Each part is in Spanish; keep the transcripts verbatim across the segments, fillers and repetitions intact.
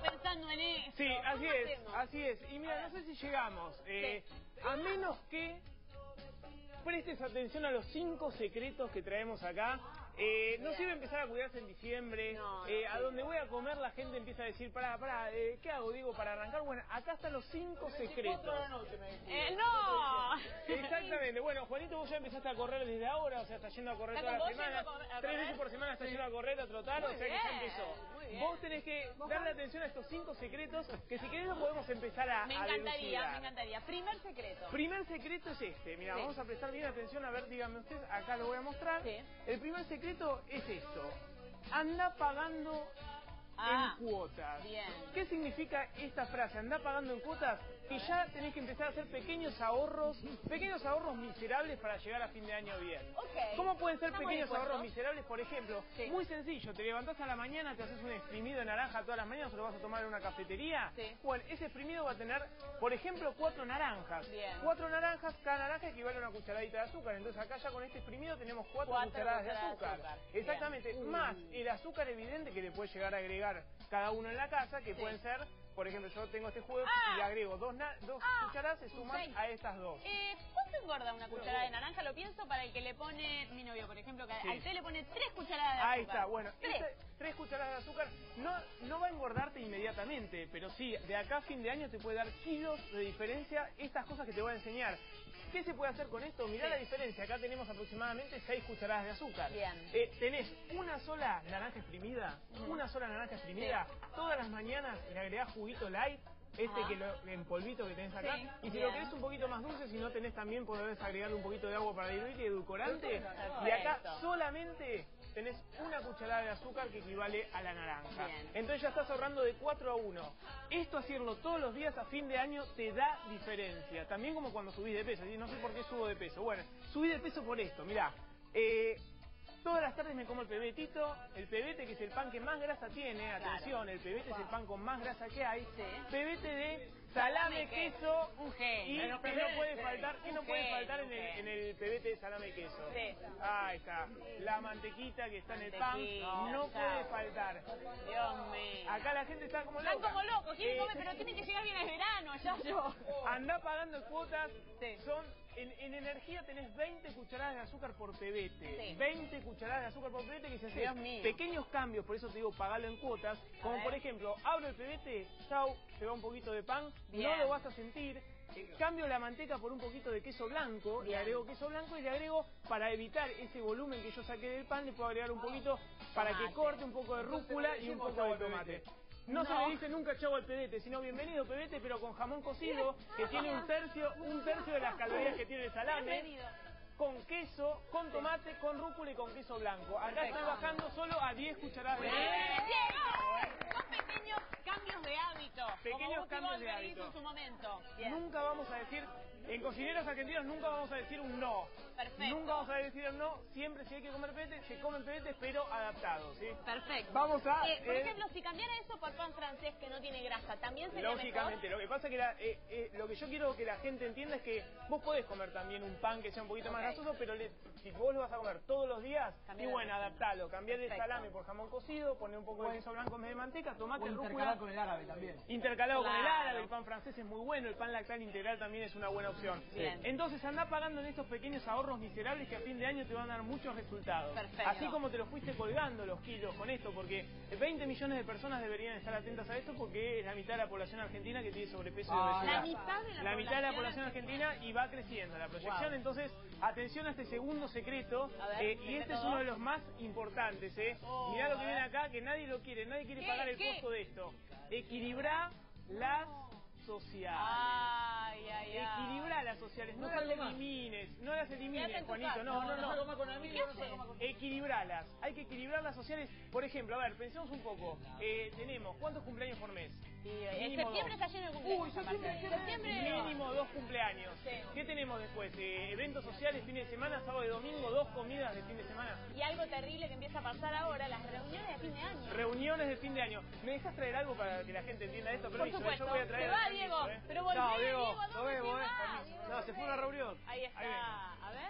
pensando en eso. Sí, así es, hacemos? así es. Y mira, no sé si llegamos, eh, Sí. a menos que prestes atención a los cinco secretos que traemos acá. Eh, no sirve empezar a cuidarse en diciembre. No, no, eh, a sí. donde voy a comer la gente empieza a decir, pará, pará, eh, ¿qué hago, Diego, para arrancar? Bueno, acá están los cinco secretos. Eh, ¡No! Exactamente. Bueno, Juanito, vos ya empezaste a correr desde ahora, o sea, estás yendo a correr ¿Está toda con la vos semana. yendo a correr- a Tres correr? veces por semana estás Sí. yendo a correr, a trotar, Muy o sea que ya bien, empezó. muy bien. Vos tenés que darle atención a estos cinco secretos, que si querés lo podemos empezar a Me a encantaría, dilucidar. me encantaría. Primer secreto. Primer secreto es este, mira, Sí. vamos a prestar bien atención, a ver, díganme ustedes, acá lo voy a mostrar. Sí. El primer secreto es esto, anda pagando Ah, en cuotas. bien. ¿Qué significa esta frase, anda pagando en cuotas? Que ya tenés que empezar a hacer pequeños ahorros, pequeños ahorros miserables para llegar a fin de año bien. Ok. ¿Cómo pueden ser Estamos pequeños dispuestos. ahorros miserables? Por ejemplo, Sí. muy sencillo, te levantás a la mañana, te haces un exprimido de naranja todas las mañanas, o lo vas a tomar en una cafetería. Sí. Bueno, ese exprimido va a tener, por ejemplo, cuatro naranjas. Bien. Cuatro naranjas, cada naranja equivale a una cucharadita de azúcar. Entonces acá ya con este exprimido tenemos cuatro, Cuatro cucharadas de cucharadas de azúcar. azúcar. Exactamente. Bien. Más Uh. el azúcar evidente que le puede llegar a agregar cada uno en la casa, que Sí. pueden ser, por ejemplo, yo tengo este juego Ah. y le agrego dos, na- dos Ah. cucharadas, se suman Sí. a estas dos. Eh, ¿Cuánto engorda una cucharada de naranja? Lo pienso para el que le pone, mi novio, por ejemplo, que Sí. al té le pone tres cucharadas de azúcar. Ahí está, bueno, Tres. este- tres cucharadas de azúcar no, no va a engordarte inmediatamente, pero sí, de acá a fin de año te puede dar kilos de diferencia estas cosas que te voy a enseñar. ¿Qué se puede hacer con esto? Mirá Sí. la diferencia, acá tenemos aproximadamente seis cucharadas de azúcar. Bien. Eh, tenés una sola naranja exprimida, Ujú. una sola naranja exprimida, todas las mañanas le agregás juguito light, este Ajá. que lo, en polvito que tenés acá, Sí, y si bien. lo querés un poquito más dulce, si no tenés también podés agregarle un poquito de agua para diluir y edulcorante, Perfecto. y acá solamente tenés una cucharada de azúcar que equivale a la naranja. Bien. Entonces ya estás ahorrando de cuatro a uno. Esto hacerlo todos los días a fin de año te da diferencia. También como cuando subís de peso. ¿Sí? No sé por qué subo de peso. Bueno, subí de peso por esto. Mirá, eh, todas las tardes me como el pebetito, el pebete que es el pan que más grasa tiene. Atención, el pebete es el pan con más grasa que hay. Sí. Pebete de Salame, salame, queso, un genio. y Pero que no pebete, puede faltar, que un no puede genio, faltar en un el, genio. en el pebete de salame y queso. Sí. Ahí está, la mantequita que está en el pan Mantequilla, no chao. puede faltar. Dios mío. Acá la gente está como loca. Están como locos, quieren Eh, comer, pero tienen que llegar bien al verano, ya yo. Andá pagando cuotas, Sí. son, en, en energía tenés veinte cucharadas de azúcar por pebete. Sí. veinte cucharadas de azúcar por pebete que se Dios hacen mío. pequeños cambios, por eso te digo pagalo en cuotas. Como ver. por ejemplo, abro el pebete, chau, se va un poquito de pan, Bien. no lo vas a sentir. Eh, cambio la manteca por un poquito de queso blanco, le Bien. agrego queso blanco y le agrego, para evitar ese volumen que yo saqué del pan, le puedo agregar un poquito para que Tomate. corte un poco de rúcula y un poco de tomate. No, No. se le dice nunca chavo al pebete, sino bienvenido pebete, pero con jamón cocido, que tiene un tercio, un tercio de las calorías que tiene el salame, Bienvenido. con queso, con tomate, con rúcula y con queso blanco. Acá Perfecto. estoy bajando solo a diez cucharadas de Bien, azúcar. Diego. Son pequeños cambios de hábito. Pequeños como Guti cambios de Goldberg hizo hábito. en su momento. Bien. Nunca vamos a decir, en cocineros argentinos nunca vamos a decir un no. Perfecto. Nunca vamos a decir un no, siempre si hay que comer pebete, se comen pebetes, pero adaptados, ¿sí? Perfecto. Vamos a, Eh, por eh, ejemplo, si cambiara eso por pan francés que no tiene grasa, ¿también sería Lógicamente, mejor? lo que pasa es que la, eh, eh, lo que yo quiero que la gente entienda es que vos podés comer también un pan que sea un poquito más Ok. grasoso, pero le- si vos lo vas a comer todos los días, Cambiar y la bueno, receta. adaptalo, cambiar el Perfecto. salame por jamón cocido, poner un poco de queso blanco en vez de manteca, tomate, O rúcula. intercalar con el árabe también. Intercalado con el Claro. árabe, el pan francés es muy bueno, el pan lactal integral también es una buena opción. Bien. Entonces andá pagando en estos pequeños ahorros miserables que a fin de año te van a dar muchos resultados. Perfecto. Así como te los fuiste colgando los kilos con esto, porque veinte millones de personas deberían estar atentas a esto porque es la mitad de la población argentina que tiene sobrepeso y Ah, obesidad. La mitad de la La mitad de la población población argentina y va creciendo la proyección. Wow. Entonces, atención a este segundo secreto, A ver, eh, y este es secreto uno de dos. los más importantes. Eh. Oh, Mirá lo que a viene ver. acá, que nadie lo quiere, nadie quiere ¿Qué? pagar el ¿Qué? costo de esto. Equilibrar las sociales. Ay, ay, ay. Equilibrar las sociales, no No las algo más. elimines, no las Quédate elimines, en tu Juanito, casa. no, no, No salgo no. más con ¿Y amigos, qué no salgo más con... Equilibrarlas, hay que equilibrar las sociales. Por ejemplo, a ver, pensemos un poco. Eh, tenemos, ¿cuántos cumpleaños por mes? Sí, en Mínimo septiembre dos. está lleno de cumpleaños. Uy, aparte. septiembre, septiembre mínimo dos cumpleaños. Sí. ¿Qué tenemos después? Eh, eventos sociales, fin de semana, sábado y domingo, dos comidas de fin de semana. Y algo terrible que empieza a pasar ahora, las reuniones de fin de año. Reuniones de fin de año. ¿Me dejas traer algo para que la gente entienda esto? Por Permiso, supuesto. yo voy a traer. Se va, permiso, Diego. eh. Pero volvé, Chao, Diego. Diego, ¿a Nos dónde vemos, se eh. va? Permiso. No, se fue a una reunión. Ahí Ahí está. A ver.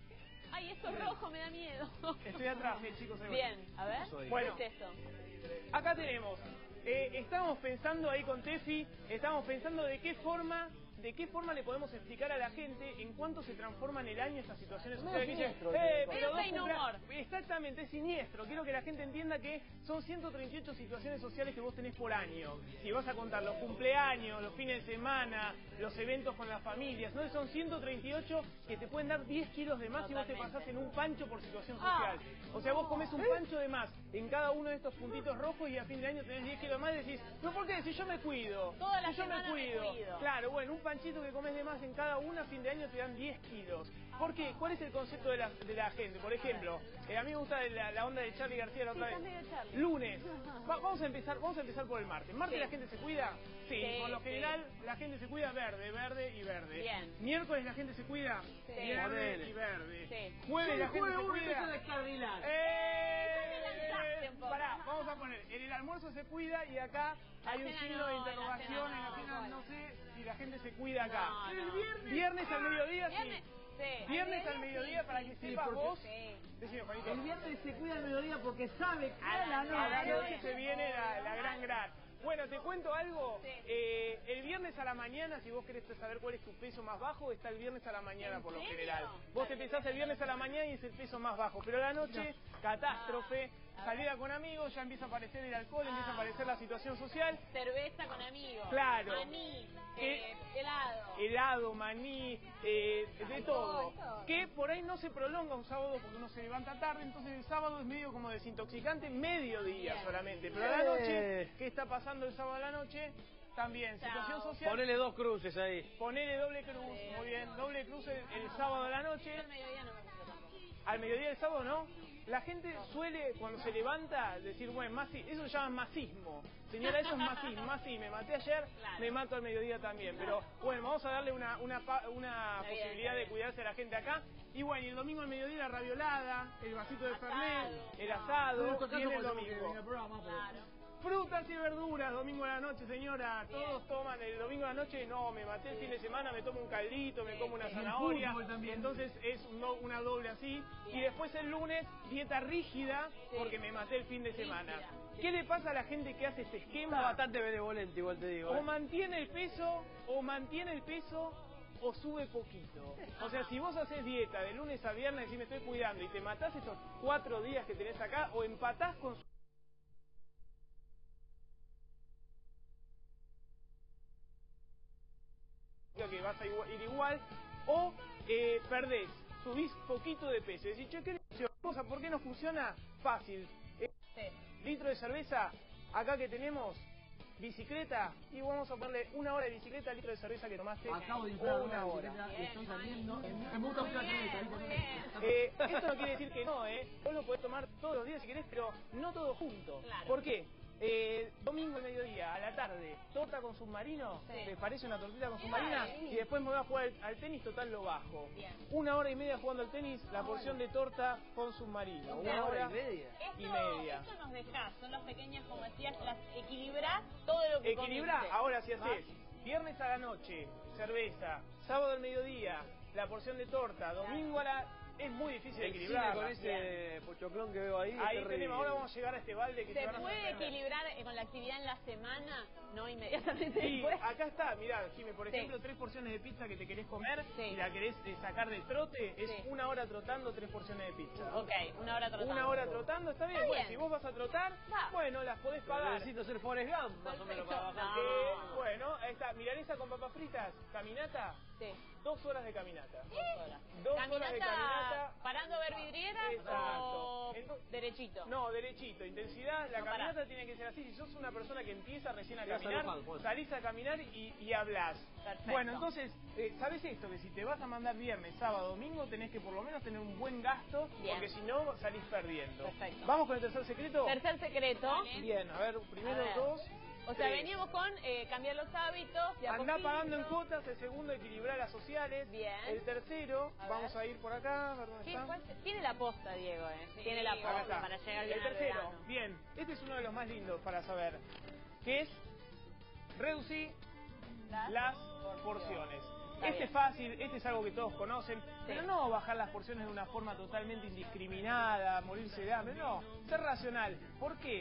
Ay, esto es rojo, me da miedo. Estoy atrás, eh, chicos. ahí voy. Bien, a ver. Soy- Bueno. ¿Qué es esto? Acá tenemos eh, estábamos pensando ahí con Tefi, estábamos pensando de qué forma... ¿De qué forma le podemos explicar a la gente en cuánto se transforma en el año estas situaciones sociales? Que dicen, eh, pero dos cumpleaños... Exactamente, es siniestro. Quiero que la gente entienda que son ciento treinta y ocho situaciones sociales que vos tenés por año. Si vas a contar los cumpleaños, los fines de semana, los eventos con las familias, ¿no? Son ciento treinta y ocho que te pueden dar diez kilos de más. Totalmente. Si vos te pasás en un pancho por situación social. Ah, o sea, vos comés un pancho de más en cada uno de estos puntitos rojos y a fin de año tenés diez kilos más y decís, ¿pero por qué? Si yo me cuido. Toda la si yo me cuido. me cuido. Claro, bueno, un pancho que comes de más en cada una, a fin de año te dan diez kilos. ¿Por qué? ¿Cuál es el concepto de la, de la gente? Por ejemplo, eh, a mí me gusta la, la onda de Charly García la otra sí, vez. Lunes. Va, vamos a empezar vamos a empezar por el martes. ¿Martes sí. la gente se cuida? Sí, sí por lo general sí. la gente se cuida verde, verde y verde. Bien. Miércoles la gente se cuida sí. verde sí. y verde. Sí. Jueves la gente se cuida. Eh, Pará, vamos a poner, en el almuerzo se cuida y acá hay un signo no, de interrogación, en la cena no, no sé si la gente se cuida acá. No, el no. viernes, viernes al mediodía viernes, sí. Sí. Viernes al mediodía sí, para que sí, sepas vos. Sí. Decime, Juanito. El viernes se cuida al mediodía porque sabe que a la noche, a la noche se viene la, la gran gran. Bueno, te cuento algo. Sí. Eh, el viernes a la mañana, si vos querés saber cuál es tu peso más bajo, está el viernes a la mañana por lo general. Vos te pensás el viernes a la mañana y es el peso más bajo, pero a la noche, no. catástrofe. Salida con amigos, ya empieza a aparecer el alcohol, ah. empieza a aparecer la situación social. Cerveza con amigos. Claro. Maní, eh, helado. Helado, maní, eh, de todo. todo. Que por ahí no se prolonga un sábado porque uno se levanta tarde, entonces el sábado es medio como desintoxicante, mediodía Bien. solamente. Pero a la noche, ¿qué está pasando el sábado a la noche? También, Chao. situación social. Ponele dos cruces ahí. Ponele doble cruz, sí. muy bien. Doble cruz el, el sábado a la noche. Al mediodía no me gusta tampoco. Al mediodía del sábado no. La gente suele, cuando se levanta, decir, bueno, masi eso se llama masismo. Señora, eso es masismo. Masi, me maté ayer, claro. me mato al mediodía también. Pero bueno, vamos a darle una, una, una posibilidad de cuidarse a la gente acá. Y bueno, y el domingo al mediodía la raviolada, el vasito de fernet, el asado, y el domingo. Claro. Frutas y verduras, domingo a la noche, señora. Bien. Todos toman el domingo a la noche. No, me maté el fin de semana, me tomo un caldito, me como una zanahoria. Entonces es no, una doble así. Bien. Y después el lunes, dieta rígida, sí. porque me maté el fin de semana. Sí. ¿Qué le pasa a la gente que hace este esquema? Está bastante benevolente, igual te digo. O ¿eh? mantiene el peso, o mantiene el peso, o sube poquito. O sea, si vos haces dieta de lunes a viernes y me estoy cuidando y te matás estos cuatro días que tenés acá, o empatás con su que vas a ir igual, o eh, perdés, subís poquito de peso. Decís, che, ¿qué cosa? ¿Por qué no funciona? Fácil. Eh, sí. Litro de cerveza, acá que tenemos, bicicleta, y vamos a ponerle una hora de bicicleta al litro de cerveza que tomaste. Acabo de entrar una hora. Estoy saliendo. Me gusta mucho la cerveza. Eh, esto no quiere decir que no, ¿eh? Vos lo podés tomar todos los días si querés, pero no todo junto. Claro. ¿Por qué? Eh, domingo al mediodía, a la tarde, torta con submarino, sí. ¿te parece una tortita con submarina? Sí. Y después me voy a jugar al, al tenis, total lo bajo. Bien. Una hora y media jugando al tenis, la ah, porción bueno. de torta con submarino. Una, una hora, hora y media. Esto, y media. Esto nos dejás, son las pequeñas, como decías, las equilibrás todo lo que Equilibrá, comiste. ahora si haces viernes a la noche, cerveza, sábado al mediodía, la porción de torta, domingo a la... Es muy difícil de equilibrar con ese pochoclón que veo ahí. Ahí tenemos, ahora vamos a llegar a este balde que se, se van a puede equilibrar con la actividad en la semana, no inmediatamente sí, después. Acá está, mirá, Jimé, por ejemplo, sí. tres porciones de pizza que te querés comer sí. y la querés eh, sacar del trote, es sí. una hora trotando, tres porciones de pizza. Ok, una hora trotando. Una hora trotando, está bien. Está Bueno, bien. si vos vas a trotar, Va. bueno, las podés pagar. Necesito ser Forrest Gump, más o menos, para bajar. No. Eh, bueno, ahí está, milanesa con papas fritas, caminata. Sí. Dos horas de caminata. Dos horas. Dos caminata, horas de caminata. ¿Parando a ver vidrieras o Entonces, derechito? No, derechito. Intensidad, la no caminata parás. tiene que ser así. Si sos una persona que empieza recién a Ya caminar, Juan, Juan. salís a caminar y, y hablás. Perfecto. Bueno, entonces, eh, ¿sabes esto? Que si te vas a mandar viernes, sábado, domingo, tenés que por lo menos tener un buen gasto, Bien. porque si no, salís perdiendo. Perfecto. ¿Vamos con el tercer secreto? Tercer secreto. Vale. Bien, a ver, primero a ver. dos. O sea, tres. veníamos con eh, cambiar los hábitos. De a Andá poquito. pagando en cuotas. El segundo, equilibrar las sociales. Bien. El tercero, A vamos ver. a ir por acá, a ver dónde ¿Qué, está. cuál se- Tiene la posta, Diego, ¿eh? Sí, Tiene la acá posta está. para llegar El bien al tercero, verano. bien, este es uno de los más lindos para saber, que es reducir Las, las porciones. Está Este bien. es fácil, este es algo que todos conocen, Sí. pero no bajar las porciones de una forma totalmente indiscriminada, morirse de hambre, no, ser racional. ¿Por qué?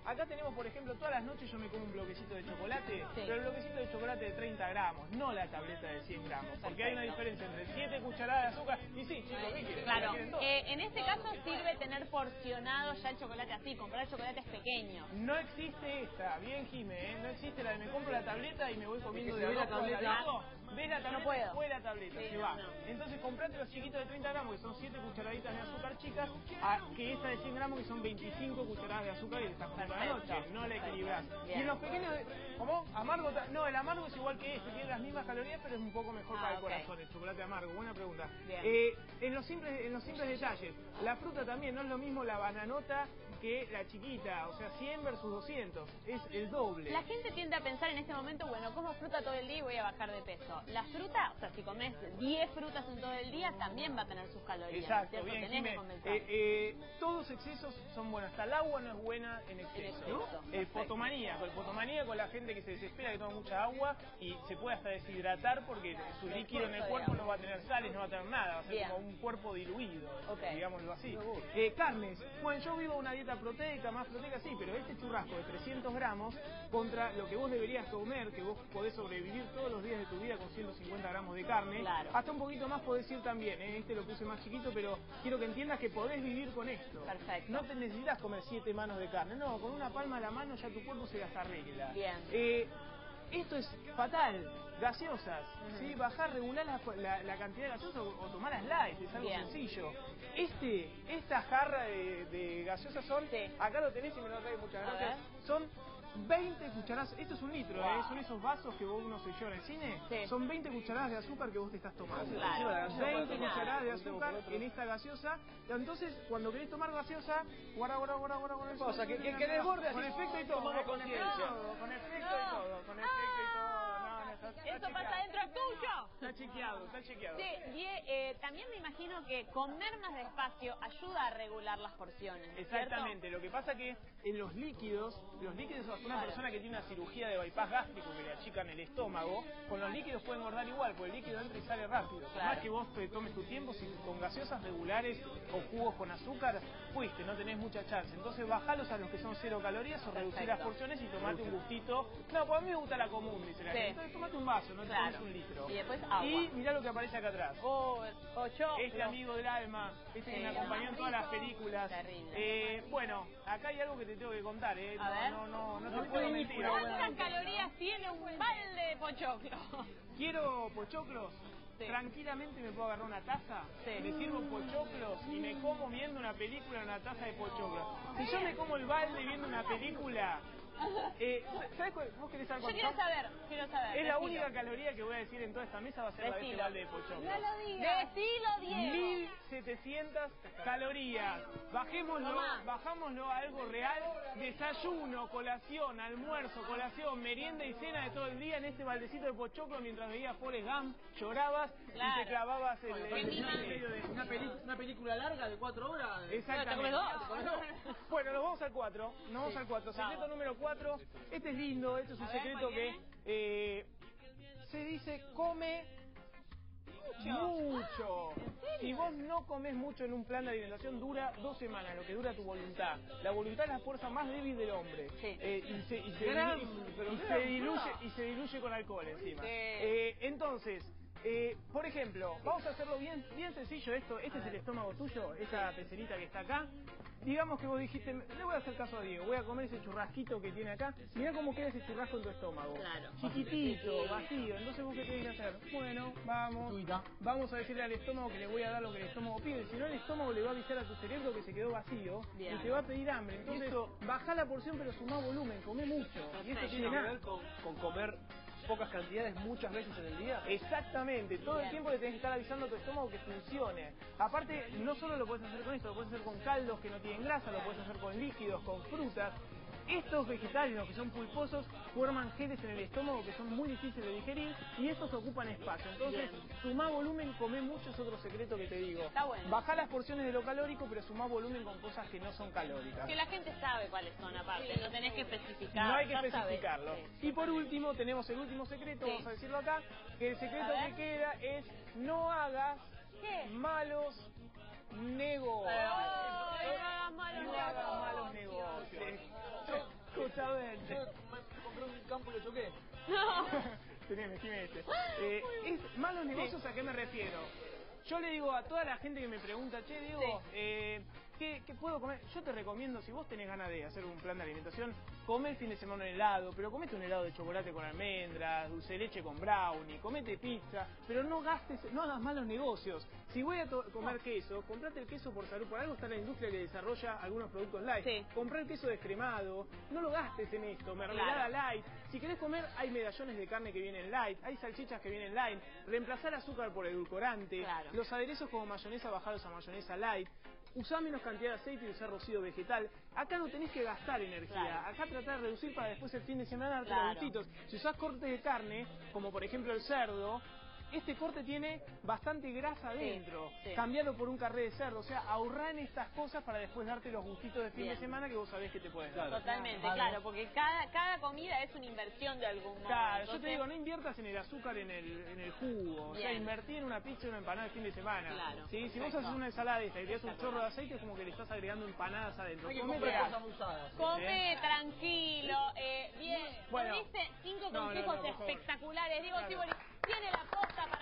Acá tenemos, por ejemplo, todas las noches yo me como un bloquecito de chocolate, Sí. pero el bloquecito de chocolate de treinta gramos, no la tableta de cien gramos, porque hay una diferencia entre siete cucharadas de azúcar y sí, chicos, ¿qué quieren? Claro, ¿La quieren todos? eh, en este caso sirve tener porcionado ya el chocolate así, comprar chocolates pequeños. No existe esta, bien Jime, ¿eh? No existe la de me compro la tableta y me voy comiendo se de ve la abajo a tableta. lado. Ves la tableta, No puedo. fue la tableta, Sí, se no, va. no. Entonces comprate los chiquitos de treinta gramos, que son siete cucharaditas de azúcar chicas, a que esta de cien gramos, que son veinticinco cucharadas de azúcar y te estás comiendo a la Perfecto. noche, no la equilibrás. Bien. Y en los pequeños, ¿cómo? Amargo, ta- no, el amargo es igual que este, tiene las mismas calorías, pero es un poco mejor Ah, para el ok. corazón, el chocolate amargo, buena pregunta. Bien. Eh, en los simples, en los simples detalles, la fruta también, no es lo mismo la bananota que la chiquita, o sea, cien versus doscientos, es el doble. La gente tiende a pensar en este momento, bueno, como fruta todo el día y voy a bajar de peso. La fruta, o sea, si comes diez frutas en todo el día, también va a tener sus calorías. Exacto, ¿cierto? bien, Tenés Jimé. que comenzar. Eh, eh, todos excesos son buenos, hasta el agua no es buena en exceso. En exceso, Eh, perfecto. fotomanía, el fotomanía con la gente que se desespera, que toma mucha agua y se puede hasta deshidratar porque su líquido en el Exceso de cuerpo agua. no va a tener sales, no va a tener nada, va a ser Bien. como un cuerpo diluido, Ok. digámoslo así. Eh, carnes, bueno, yo vivo una dieta proteica, más proteica sí, pero este churrasco de trescientos gramos contra lo que vos deberías comer, que vos podés sobrevivir todos los días de tu vida con ciento cincuenta gramos de carne, Claro. hasta un poquito más podés ir también, ¿eh? Este lo puse más chiquito, pero quiero que entiendas que podés vivir con esto. Perfecto. No te necesitas comer siete manos de carne, no, con una palma de la mano ya tu cuerpo se las arregla. Bien. Eh, esto es fatal, gaseosas, Ujú. ¿sí? Bajar, regular la, la, la cantidad de gaseosas o, o tomar las light, es algo Bien. sencillo. Este, esta jarra de, de gaseosas son, Sí. acá lo tenés y me lo traes, muchas A gracias, ver. son veinte cucharadas, esto es un litro, Wow. ¿eh? Son esos vasos que vos uno se lleva en el cine, Sí. son veinte cucharadas de azúcar que vos te estás tomando. Claro. veinte Nada. cucharadas de azúcar en esta gaseosa. Entonces, cuando querés tomar gaseosa, guarda, guarda, guarda, guarda, guarda. ¿Qué pasa? Que- que- que desborde con así, efecto y todo. tomamos eh, con efecto y conciencia. todo, con efecto y todo, con efecto y todo. No, no, está- está Eso chequeado. pasa dentro del tuyo. Está chequeado, está chequeado. Sí, Die- eh, también me imagino que comer más despacio ayuda a regular las porciones, ¿no es cierto? Exactamente, lo que pasa que en los líquidos, los líquidos, una Claro. persona que tiene una cirugía de bypass gástrico que le achican el estómago, con los líquidos puede engordar igual, porque el líquido entra y sale rápido. Por Claro. más que vos te tomes tu tiempo, si con gaseosas regulares o jugos con azúcar, fuiste, no tenés mucha chance. Entonces bajalos a los que son cero calorías o reducir las Perfecto. porciones y tomate un gustito. No, pues a mí me gusta la común, dice la Sí. gente. Entonces tomate un vaso, no te Claro. tomes un litro. Y después agua. Y mirá lo que aparece acá atrás. Oh, ocho. Este amigo del alma, este que Sí, me acompañó en todas las películas. Terrible. Eh, bueno, acá hay algo que te tengo que contar, ¿eh? A ver. No, no, no, no No te puedo te mentir. digo, ¿Cuántas calorías tiene un balde de pochoclo? Quiero pochoclos. Sí. Tranquilamente me puedo agarrar una taza, Sí. me sirvo pochoclos y me como viendo una película en una taza de pochoclos. Si yo me como el balde viendo una película, eh, ¿sabes cuál? ¿Vos querés saber Yo cuánto quiero son? saber, quiero saber. Es la decilo. única caloría que voy a decir en toda esta mesa va a ser la de este Decilo. balde de pochoclos. No lo digas. Decilo, Diego. mil setecientas calorías. Bajémoslo, Tomá. bajámoslo a algo real. Desayuno, colación, almuerzo, colación, merienda y cena de todo el día en este baldecito de pochoclo mientras veías Forrest Gump, llorabas Claro. y te clavabas el, Bueno, el- qué el mima. medio de... Una, peli- una película larga de cuatro horas. Exactamente. ¿Te comes dos? Bueno, nos vamos al cuatro. Nos vamos Sí. al cuatro. Secreto Vamos. número cuatro. Este es lindo, este es un A ver, secreto ¿cuál que viene? eh, se dice come mucho. Si vos no comes mucho en un plan de alimentación, dura dos semanas, lo que dura tu voluntad. La voluntad es la fuerza más débil del hombre. Sí. Eh, y se, y se Gran, dilu- y pero se gran, diluye, no. y se diluye con alcohol encima. Sí. Eh, entonces, eh, por ejemplo, vamos a hacerlo bien, bien sencillo esto. Este es el estómago tuyo, esa pecerita que está acá. Digamos que vos dijiste, le voy a hacer caso a Diego, voy a comer ese churrasquito que tiene acá. Mirá cómo queda ese churrasco en tu estómago. Claro. Chiquitito, vacío. Entonces vos qué tenés que hacer. Bueno, vamos. Tuita. Vamos a decirle al estómago que le voy a dar lo que el estómago pide. Si no, el estómago le va a avisar a tu cerebro que se quedó vacío. Bien. Y te va a pedir hambre. Entonces, esto- baja la porción pero sumá volumen, come mucho. Y esto Perfecto. tiene ¿Tiene que nada. ver con, con comer pocas cantidades muchas veces en el día? Exactamente, todo el Bien. tiempo le tenés que estar avisando a tu estómago que funcione. Aparte, no solo lo puedes hacer con esto, lo puedes hacer con caldos que no tienen grasa, lo puedes hacer con líquidos, con frutas. Estos vegetales, los que son pulposos, forman geles en el estómago que son muy difíciles de digerir y estos ocupan espacio. Entonces, Bien. sumá volumen, comé mucho, es otro secreto que te digo. Está bueno. Bajá las porciones de lo calórico, pero sumá volumen con cosas que no son calóricas. Que la gente sabe cuáles son aparte, no tenés que especificar. No hay que ya especificarlo. sabes. Sí. Y por último, tenemos el último secreto, Sí. vamos a decirlo acá, que el secreto A ver. que queda es no hagas ¿Qué? malos negocios. Ay, no hagas malos No hagas negocios. malos negocios. Yo- Justamente. Yo me compré un campo y lo choqué. No. Teneme, Jiménez. Eh, es, malos negocios, ¿a qué me refiero? Yo le digo a toda la gente que me pregunta, che, Diego, Sí. eh, ¿qué, ¿qué puedo comer? Yo te recomiendo, si vos tenés ganas de hacer un plan de alimentación, come el fin de semana un helado, pero comete un helado de chocolate con almendras, dulce de leche con brownie, comete pizza, pero no gastes, no hagas malos negocios. Si voy a comer no. queso, comprate el queso por salud. Por algo está la industria que desarrolla algunos productos light. Sí. Comprá el queso descremado, no lo gastes en esto, mermelada claro. light. Si querés comer, hay medallones de carne que vienen light, hay salchichas que vienen light, reemplazar azúcar por edulcorante, claro. los aderezos como mayonesa bajados a mayonesa light. Usá menos cantidad de aceite y usar rocío vegetal. Acá no tenés que gastar energía. Claro. Acá tratá de reducir para después el fin de semana darte Claro. los gustitos. Si usás cortes de carne, como por ejemplo el cerdo, este corte tiene bastante grasa adentro. Sí, sí. Cambialo por un carré de cerdo. O sea, ahorrá en estas cosas para después darte los gustitos de fin Bien. de semana que vos sabés que te pueden dar. Totalmente, Vale. claro, porque cada, cada comida es una inversión de algún modo. Claro, Entonces, yo te digo, no inviertas en el azúcar, en el, en el jugo. O sea, Bien. invertí en una pizza y una empanada el fin de semana. Claro. ¿Sí? Si vos Perfecto. haces una ensalada esta y le das un Espectacular. chorro de aceite, es como que le estás agregando empanadas adentro. Hay que Comete comprar algo. cosas usadas. come tranquilo, eh, bien. Bueno. Nos diste cinco No, no, consejos no, por favor. espectaculares. Diego Claro. Sívori tiene la posta para